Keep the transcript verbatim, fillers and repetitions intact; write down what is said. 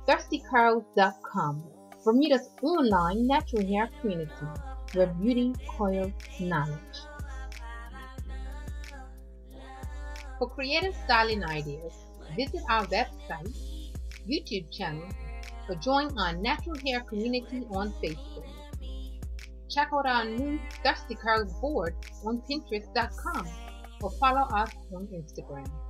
thirsty curls dot com, Bermuda's online natural hair community where beauty coils knowledge. For creative styling ideas, visit our website, YouTube channel, or join our natural hair community on Facebook. Check out our new Thirsty Curls board on pinterest dot com or follow us on Instagram.